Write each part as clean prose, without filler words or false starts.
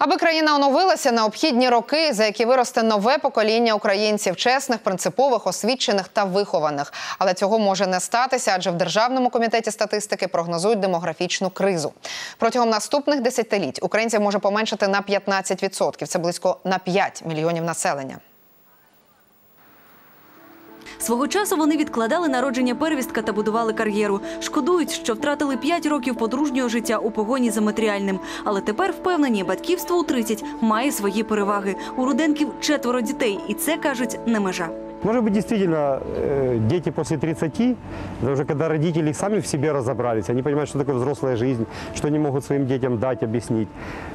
Аби країна оновилася, необхідні роки, за які виросте нове покоління українців – чесних, принципових, освічених та вихованих. Але цього може не статися, адже в Державному комітеті статистики прогнозують демографічну кризу. Протягом наступних десятиліть українців може поменшити на 15%. Це близько на 5 мільйонів населення. Свого часу вони відкладали народження первістка та будували кар'єру. Шкодують, що втратили 5 років подружнього життя у погоні за матеріальним. Але тепер впевнені, батьківство у 30 має свої переваги. У Руденків 4 дітей, і це, кажуть, не межа. Может быть, действительно, дети после 30, это уже когда родители сами в себе разобрались, они понимают, что такое взрослая жизнь, что они могут своим детям дать, объяснить.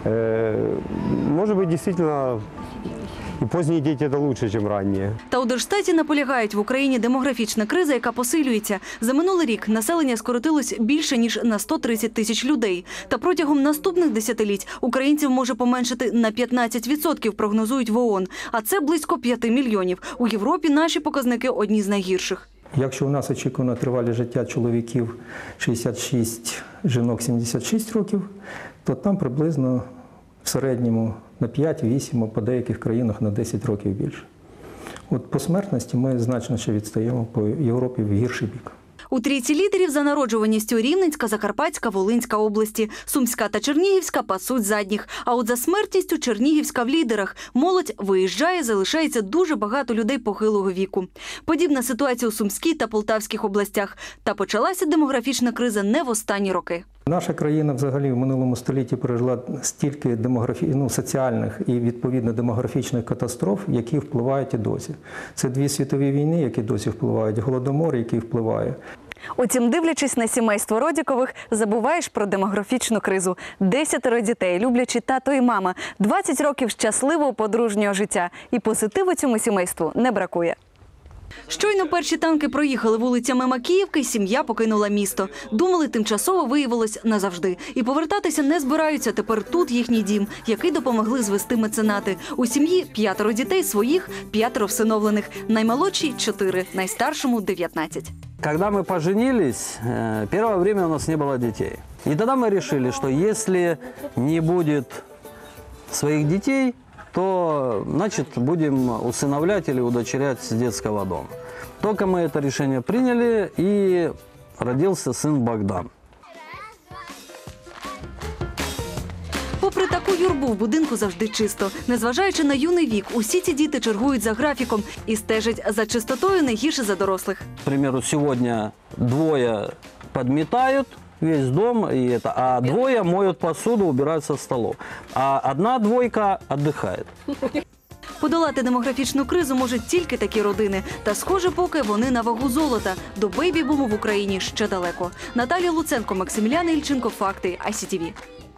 Может быть, действительно, і поздні діти – це лучше, ніж ранні. Та у Держстаті наполягають, в Україні демографічна криза, яка посилюється. За минулий рік населення скоротилось більше, ніж на 130 тисяч людей. Та протягом наступних десятиліть українців може поменшити на 15%, прогнозують в ООН. А це близько 5 мільйонів. У Європі наші показники одні з найгірших. Якщо у нас очікувано тривалість життя чоловіків 66, жінок 76 років, то там приблизно в середньому на 5-8, а по деяких країнах на 10 років більше. От по смертності ми значно ще відстаємо по Європі в гірший бік. У трійці лідерів за народжуваністю Рівненська, Закарпатська, Волинська області. Сумська та Чернігівська пасуть задніх. А от за смертністю Чернігівська в лідерах. Молодь виїжджає, залишається дуже багато людей похилого віку. Подібна ситуація у Сумській та Полтавських областях. Та почалася демографічна криза не в останні роки. Наша країна взагалі в минулому столітті пережила стільки соціальних і, відповідно, демографічних катастроф, які впливають і досі. Це 2 світові війни, які досі впливають, голодомор, який впливає. Утім, дивлячись на сімейство Родікових, забуваєш про демографічну кризу. 10 дітей, люблячі тато і мама, 20 років щасливого подружнього життя. І позитиву цьому сімейству не бракує. Щойно перші танки проїхали вулицями Макіївки, сім'я покинула місто. Думали, тимчасово, виявилось назавжди. І повертатися не збираються. Тепер тут їхній дім, який допомогли звести меценати. У сім'ї 5 дітей своїх, 5 всиновлених. Наймолодшій – 4, найстаршому – 19. Когда мы поженились, первое время у нас не было детей. И тогда мы решили, что если не будет своих детей, то, значит, будем усыновлять или удочерять с детского дома. Только мы это решение приняли, и родился сын Богдан. Попри таку юрбу, в будинку завжди чисто. Незважаючи на юний вік, усі ці діти чергують за графіком і стежать за чистотою не гірше за дорослих. К примеру, сегодня 2 подметают весь дом, а 2 моют посуду, убирают со столов. А 1-2 отдыхает. Подолати демографічну кризу можуть тільки такі родини. Та, схоже, поки вони на вагу золота. До бейбі-буму в Україні ще далеко. Наталія Луценко, Максимілян Ільченко. Факти. ICTV.